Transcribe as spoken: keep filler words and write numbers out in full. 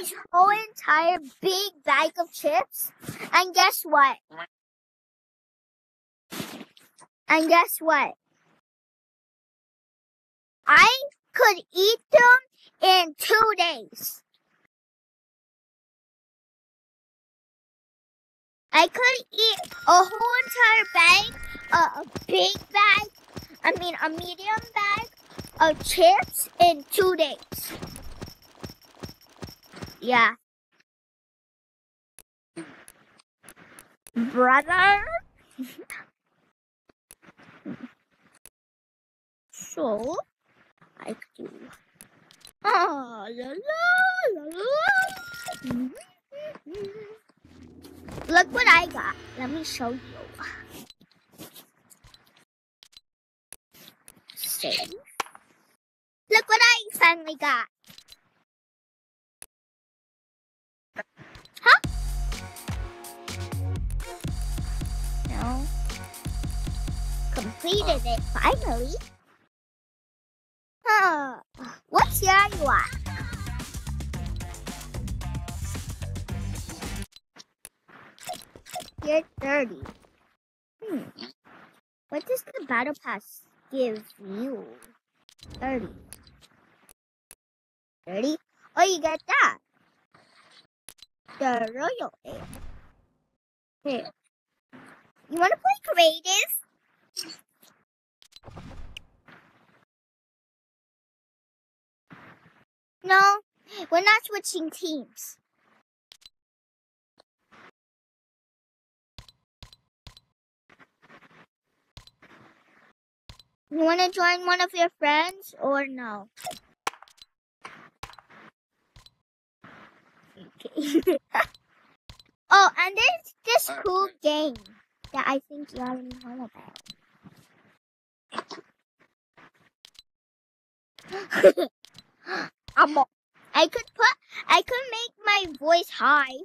this whole entire big bag of chips. And guess what? And guess what? I could eat them in two days. I could eat a whole entire bag, uh, a big bag, I mean a medium bag of chips in two days. Yeah. Brother? So, I could do... Oh, la, la, la, la. Look what I got. Let me show you. See? Look what I finally got. Huh? No. Completed it finally. Huh. What year are you at? You're thirty. Hmm. What does the battle pass give you? thirty. thirty? Oh, you get that. The royal air. Here. You want to play creative? No, we're not switching teams. You want to join one of your friends or no? Okay. Oh, and there's this cool game that I think you already know about. I'm a, I could put, I could make my voice high.